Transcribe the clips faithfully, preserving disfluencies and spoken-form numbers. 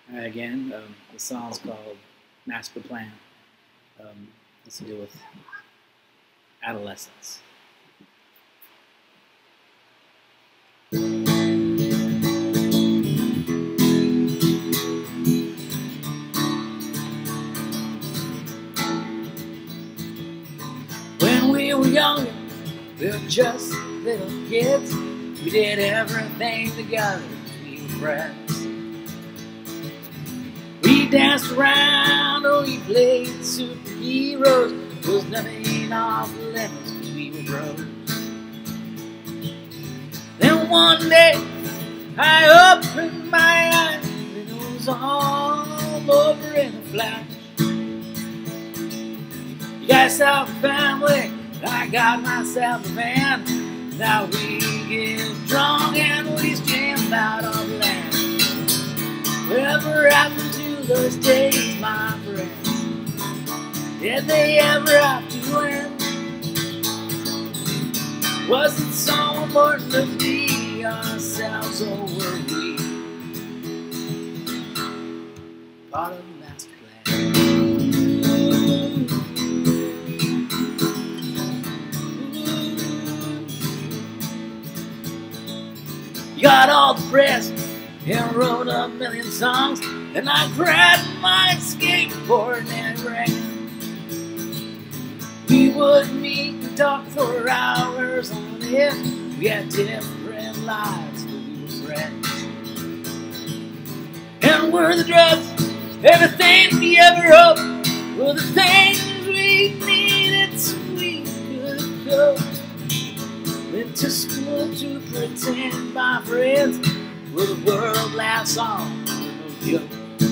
Uh, again, um, the song's called Master Plan. Um, it's to do with adolescence. When we were younger, we were just little kids. We did everything together, we were friends. We danced around, or we played superheroes. There was nothing off limits, cause we were bros. Then one day, I opened my eyes, and it was all over in a flash. You guys have a family, I got myself a van. Now we get drunk and we stream out on the land. Whatever happened to those days, my friends? Did they ever have to end? Was it so important to be ourselves, or were we part of the master plan? Got all the press and wrote a million songs, and I grabbed my skateboard and ran. We would meet and talk for hours on end. We had different lives, but we were friends. And were the drugs everything we ever hoped? Were the things we needed so we could go? Went to school to pretend, my friends, will the world last on no joke?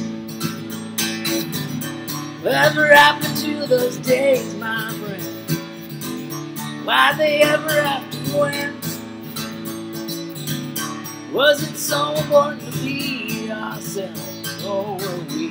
Whatever happened to those days, my friend? Why'd they ever have to end? Was it so important to be ourselves, or were we